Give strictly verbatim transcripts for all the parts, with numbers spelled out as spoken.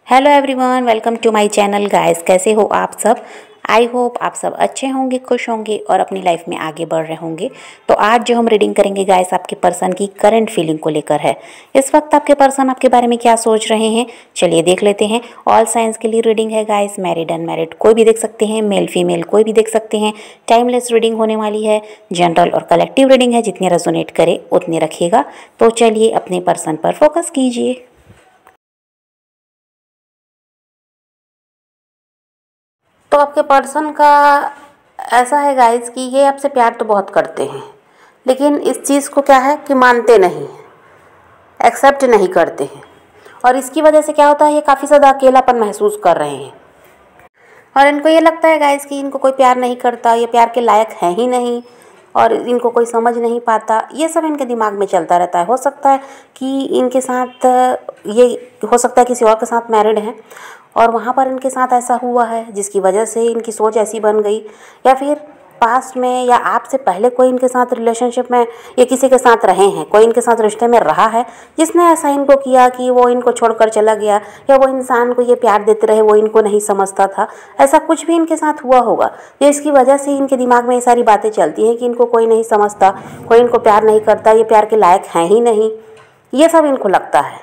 Hello everyone, welcome to my channel guys. कैसे हो आप सब? आई होप आप सब अच्छे होंगे, खुश होंगे और अपनी लाइफ में आगे बढ़ रहे होंगे। तो आज जो हम रीडिंग करेंगे गाइस, आपके पर्सन की करंट फीलिंग को लेकर है। इस वक्त आपके पर्सन आपके बारे में क्या सोच रहे हैं, चलिए देख लेते हैं। ऑल साइंस के लिए रीडिंग है गाइस, मैरिड अनमैरिड कोई भी देख सकते हैं, मेल फीमेल कोई भी देख सकते हैं। टाइमलेस रीडिंग होने वाली है, जनरल और कलेक्टिव रीडिंग है, जितनी रेजोनेट करे उतनी रखिएगा। तो चलिए अपने पर्सन पर फोकस कीजिए। तो आपके पर्सन का ऐसा है गाइस कि ये आपसे प्यार तो बहुत करते हैं, लेकिन इस चीज़ को क्या है कि मानते नहीं, एक्सेप्ट नहीं करते हैं। और इसकी वजह से क्या होता है, ये काफ़ी ज़्यादा अकेलापन महसूस कर रहे हैं। और इनको ये लगता है गाइस कि इनको कोई प्यार नहीं करता, ये प्यार के लायक है ही नहीं और इनको कोई समझ नहीं पाता। ये सब इनके दिमाग में चलता रहता है। हो सकता है कि इनके साथ ये हो सकता है किसी और के साथ मैरिड हैं और वहाँ पर इनके साथ ऐसा हुआ है जिसकी वजह से इनकी सोच ऐसी बन गई, या फिर पास्ट में या आपसे पहले कोई इनके साथ रिलेशनशिप में ये किसी के साथ रहे हैं, कोई इनके साथ रिश्ते में रहा है जिसने ऐसा इनको किया कि वो इनको छोड़कर चला गया, या वो इंसान को ये प्यार देते रहे, वो इनको नहीं समझता था। ऐसा कुछ भी इनके साथ हुआ होगा, ये इसकी वजह से इनके दिमाग में ये सारी बातें चलती हैं कि इनको कोई नहीं समझता, कोई इनको प्यार नहीं करता, ये प्यार के लायक हैं ही नहीं, ये सब इनको लगता है।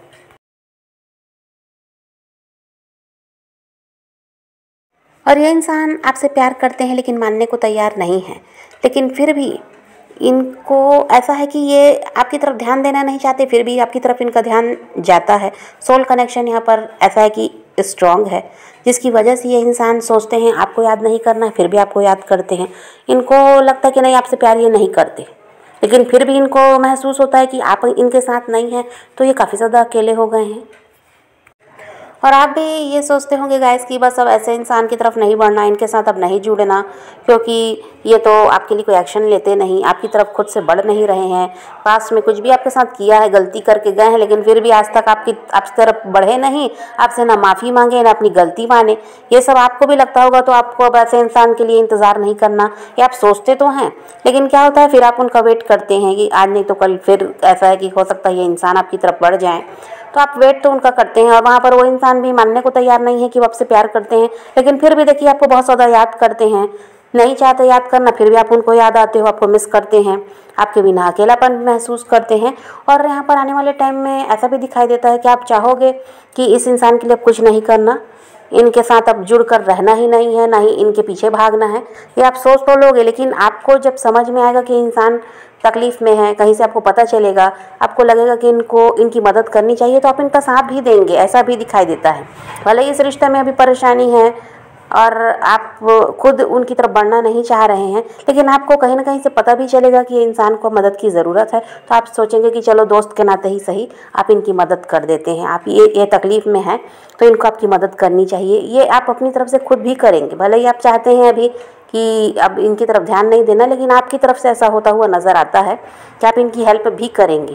और ये इंसान आपसे प्यार करते हैं लेकिन मानने को तैयार नहीं है। लेकिन फिर भी इनको ऐसा है कि ये आपकी तरफ ध्यान देना नहीं चाहते, फिर भी आपकी तरफ इनका ध्यान जाता है। सोल कनेक्शन यहाँ पर ऐसा है कि स्ट्रॉन्ग है, जिसकी वजह से ये इंसान सोचते हैं आपको याद नहीं करना है, फिर भी आपको याद करते हैं। इनको लगता है कि नहीं, आपसे प्यार ये नहीं करते, लेकिन फिर भी इनको महसूस होता है कि आप इनके साथ नहीं हैं, तो ये काफ़ी ज़्यादा अकेले हो गए हैं। और आप भी ये सोचते होंगे गाइस कि बस अब ऐसे इंसान की तरफ नहीं बढ़ना, इनके साथ अब नहीं जुड़ना, क्योंकि ये तो आपके लिए कोई एक्शन लेते नहीं, आपकी तरफ खुद से बढ़ नहीं रहे हैं। पास्ट में कुछ भी आपके साथ किया है, गलती करके गए हैं, लेकिन फिर भी आज तक आपकी आपकी तरफ बढ़े नहीं, आपसे ना माफ़ी मांगे ना अपनी गलती माने। ये सब आपको भी लगता होगा, तो आपको अब ऐसे इंसान के लिए इंतज़ार नहीं करना। ये आप सोचते तो हैं, लेकिन क्या होता है फिर आप उनका वेट करते हैं कि आज नहीं तो कल फिर ऐसा है कि हो सकता है ये इंसान आपकी तरफ बढ़ जाए, तो आप वेट तो उनका करते हैं। और वहाँ पर वो इंसान भी मानने को तैयार नहीं है कि वो आपसे प्यार करते हैं, लेकिन फिर भी देखिए आपको बहुत ज़्यादा याद करते हैं। नहीं चाहते याद करना, फिर भी आप उनको याद आते हो, आपको मिस करते हैं, आपके बिना अकेलापन महसूस करते हैं। और यहाँ पर आने वाले टाइम में ऐसा भी दिखाई देता है कि आप चाहोगे कि इस इंसान के लिए कुछ नहीं करना, इनके साथ अब जुड़ कर रहना ही नहीं है, ना ही इनके पीछे भागना है। ये आप सोच तो लोगे, लेकिन आपको जब समझ में आएगा कि इंसान तकलीफ़ में है, कहीं से आपको पता चलेगा, आपको लगेगा कि इनको इनकी मदद करनी चाहिए, तो आप इनका साथ भी देंगे, ऐसा भी दिखाई देता है। भले इस रिश्ते में अभी परेशानी है और आप खुद उनकी तरफ बढ़ना नहीं चाह रहे हैं, लेकिन आपको कहीं ना कहीं से पता भी चलेगा कि इंसान को मदद की ज़रूरत है, तो आप सोचेंगे कि चलो दोस्त के नाते ही सही आप इनकी मदद कर देते हैं। आप ये ये तकलीफ़ में हैं तो इनको आपकी मदद करनी चाहिए, ये आप अपनी तरफ से खुद भी करेंगे। भले ही आप चाहते हैं अभी कि अब इनकी तरफ ध्यान नहीं देना, लेकिन आपकी तरफ से ऐसा होता हुआ नज़र आता है कि आप इनकी हेल्प भी करेंगे।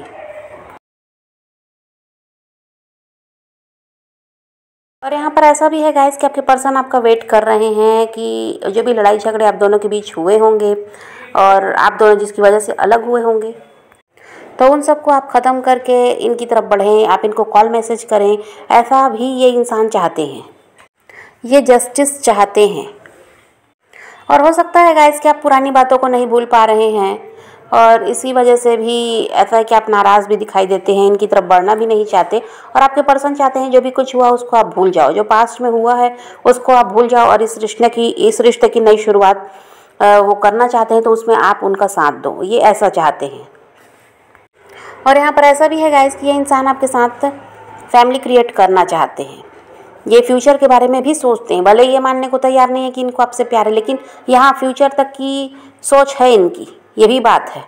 और यहाँ पर ऐसा भी है गाइस कि आपके पर्सन आपका वेट कर रहे हैं कि जो भी लड़ाई झगड़े आप दोनों के बीच हुए होंगे और आप दोनों जिसकी वजह से अलग हुए होंगे, तो उन सबको आप ख़त्म करके इनकी तरफ बढ़ें, आप इनको कॉल मैसेज करें। ऐसा भी ये इंसान चाहते हैं, ये जस्टिस चाहते हैं। और हो सकता है गाइस कि आप पुरानी बातों को नहीं भूल पा रहे हैं और इसी वजह से भी ऐसा है कि आप नाराज़ भी दिखाई देते हैं, इनकी तरफ बढ़ना भी नहीं चाहते। और आपके पर्सन चाहते हैं जो भी कुछ हुआ उसको आप भूल जाओ, जो पास्ट में हुआ है उसको आप भूल जाओ और इस रिश्ते की इस रिश्ते की नई शुरुआत वो करना चाहते हैं, तो उसमें आप उनका साथ दो, ये ऐसा चाहते हैं। और यहाँ पर ऐसा भी है गाइस कि ये इंसान आपके साथ फैमिली क्रिएट करना चाहते हैं, ये फ्यूचर के बारे में भी सोचते हैं। भले ये मानने को तैयार नहीं है कि इनको आपसे प्यार है, लेकिन यहाँ फ्यूचर तक की सोच है इनकी, ये भी बात है।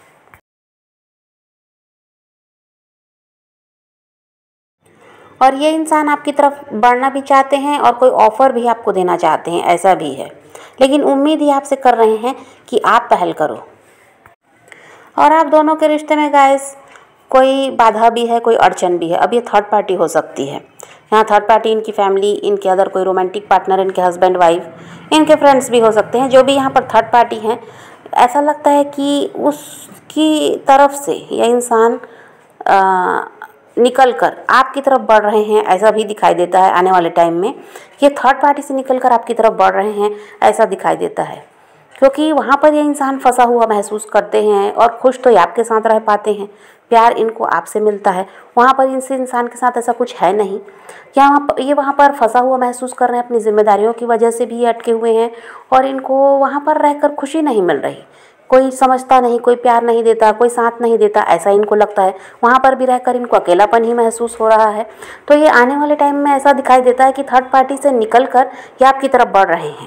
और ये इंसान आपकी तरफ बढ़ना भी चाहते हैं और कोई ऑफ़र भी आपको देना चाहते हैं, ऐसा भी है। लेकिन उम्मीद ही आपसे कर रहे हैं कि आप पहल करो। और आप दोनों के रिश्ते में गाइस कोई बाधा भी है, कोई अड़चन भी है। अब ये थर्ड पार्टी हो सकती है, यहाँ थर्ड पार्टी इनकी फैमिली, इनके अदर कोई रोमांटिक पार्टनर, इनके हस्बैंड वाइफ, इनके फ्रेंड्स भी हो सकते हैं। जो भी यहाँ पर थर्ड पार्टी हैं, ऐसा लगता है कि उसकी तरफ से यह इंसान निकल कर आपकी तरफ बढ़ रहे हैं, ऐसा भी दिखाई देता है। आने वाले टाइम में ये थर्ड पार्टी से निकल कर आपकी तरफ बढ़ रहे हैं, ऐसा दिखाई देता है, क्योंकि वहाँ पर ये इंसान फंसा हुआ महसूस करते हैं और खुश तो ये आपके साथ रह पाते हैं, प्यार इनको आपसे मिलता है। वहाँ पर इनसे इंसान के साथ ऐसा कुछ है नहीं, या वहाँ पर ये वहाँ पर फंसा हुआ महसूस कर रहे हैं, अपनी जिम्मेदारियों की वजह से भी ये अटके हुए हैं और इनको वहाँ पर रहकर खुशी नहीं मिल रही। कोई समझता नहीं, कोई प्यार नहीं देता, कोई साथ नहीं देता, ऐसा इनको लगता है। वहाँ पर भी रहकर इनको अकेलापन ही महसूस हो रहा है। तो ये आने वाले टाइम में ऐसा दिखाई देता है कि थर्ड पार्टी से निकल कर ये आपकी तरफ बढ़ रहे हैं,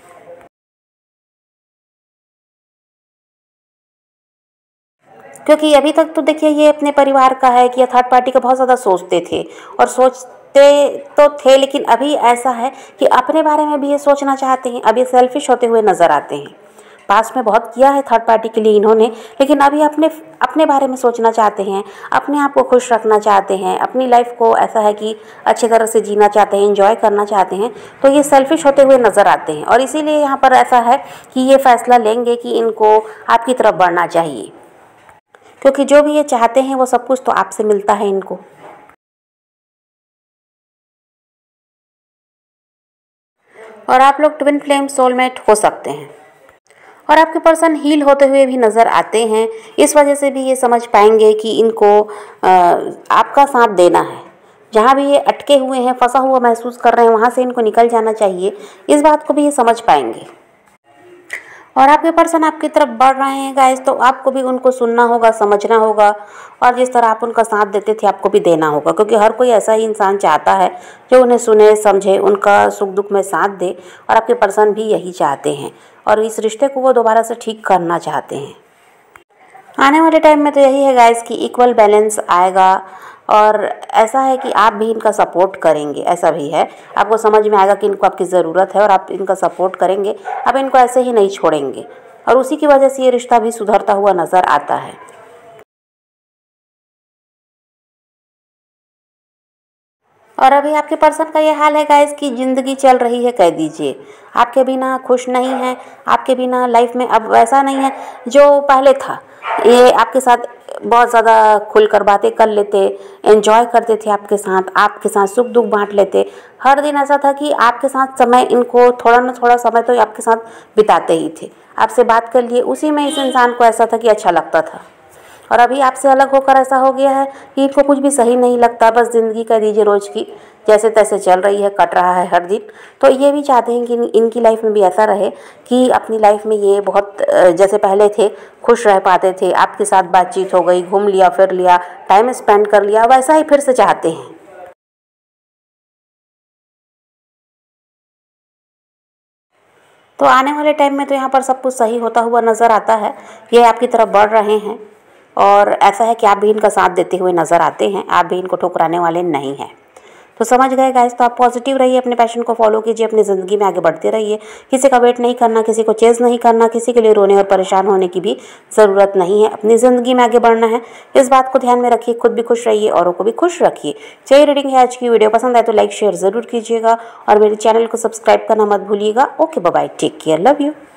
क्योंकि अभी तक तो देखिए ये अपने परिवार का है कि ये थर्ड पार्टी का बहुत ज़्यादा सोचते थे और सोचते तो थे, लेकिन अभी ऐसा है कि अपने बारे में भी ये सोचना चाहते हैं। अब ये सेल्फिश होते हुए नज़र आते हैं। पास्ट में बहुत किया है थर्ड पार्टी के लिए इन्होंने, लेकिन अभी अपने अपने बारे में सोचना चाहते हैं, अपने आप को खुश रखना चाहते हैं, अपनी लाइफ को ऐसा है कि अच्छी तरह से जीना चाहते हैं, एंजॉय करना चाहते हैं। तो ये सेल्फिश होते हुए नज़र आते हैं और इसीलिए यहाँ पर ऐसा है कि ये फैसला लेंगे कि इनको आपकी तरफ बढ़ना चाहिए, क्योंकि जो भी ये चाहते हैं वो सब कुछ तो आपसे मिलता है इनको। और आप लोग ट्विन फ्लेम सोलमेट हो सकते हैं और आपके पर्सन हील होते हुए भी नज़र आते हैं। इस वजह से भी ये समझ पाएंगे कि इनको आ, आपका साथ देना है। जहाँ भी ये अटके हुए हैं, फंसा हुआ महसूस कर रहे हैं, वहाँ से इनको निकल जाना चाहिए। इस बात को भी ये समझ पाएंगे और आपके पर्सन आपकी तरफ बढ़ रहे हैं गाइस, तो आपको भी उनको सुनना होगा, समझना होगा और जिस तरह आप उनका साथ देते थे आपको भी देना होगा, क्योंकि हर कोई ऐसा ही इंसान चाहता है जो उन्हें सुने, समझे, उनका सुख दुख में साथ दे। और आपके पर्सन भी यही चाहते हैं और इस रिश्ते को वो दोबारा से ठीक करना चाहते हैं। आने वाले टाइम में तो यही है गाइस कि इक्वल बैलेंस आएगा और ऐसा है कि आप भी इनका सपोर्ट करेंगे। ऐसा भी है, आपको समझ में आएगा कि इनको आपकी ज़रूरत है और आप इनका सपोर्ट करेंगे। आप इनको ऐसे ही नहीं छोड़ेंगे और उसी की वजह से ये रिश्ता भी सुधरता हुआ नज़र आता है। और अभी आपके पर्सन का ये हाल है गाइस कि ज़िंदगी चल रही है, कह दीजिए आपके बिना खुश नहीं है, आपके बिना लाइफ में अब वैसा नहीं है जो पहले था। ये आपके साथ बहुत ज़्यादा खुलकर बातें कर लेते, एंजॉय करते थे आपके साथ, आपके साथ सुख दुख बांट लेते। हर दिन ऐसा था कि आपके साथ समय इनको थोड़ा ना थोड़ा समय तो आपके साथ बिताते ही थे। आपसे बात कर लिए, उसी में इस इंसान को ऐसा था कि अच्छा लगता था। और अभी आपसे अलग होकर ऐसा हो गया है कि इनको कुछ भी सही नहीं लगता, बस ज़िंदगी कह दीजिए रोज़ की जैसे तैसे चल रही है, कट रहा है हर दिन। तो ये भी चाहते हैं कि इनकी लाइफ में भी ऐसा रहे कि अपनी लाइफ में ये बहुत जैसे पहले थे खुश रह पाते थे, आपके साथ बातचीत हो गई, घूम लिया, फिर लिया, टाइम स्पेंड कर लिया, वैसा ही फिर से चाहते हैं। तो आने वाले टाइम में तो यहाँ पर सब कुछ सही होता हुआ नज़र आता है। ये आपकी तरफ बढ़ रहे हैं और ऐसा है कि आप भी इनका साथ देते हुए नज़र आते हैं, आप भी इनको ठुकराने वाले नहीं हैं। तो समझ गए गाइस, तो आप पॉजिटिव रहिए, अपने पैशन को फॉलो कीजिए, अपनी ज़िंदगी में आगे बढ़ते रहिए। किसी का वेट नहीं करना, किसी को चेज़ नहीं करना, किसी के लिए रोने और परेशान होने की भी ज़रूरत नहीं है। अपनी ज़िंदगी में आगे बढ़ना है, इस बात को ध्यान में रखिए। खुद भी खुश रहिए, औरों को भी खुश रखिए। चलिए, रीडिंग है आज की। वीडियो पसंद आए तो लाइक शेयर ज़रूर कीजिएगा और मेरे चैनल को सब्सक्राइब करना मत भूलिएगा। Okay, bye bye, take care, love you.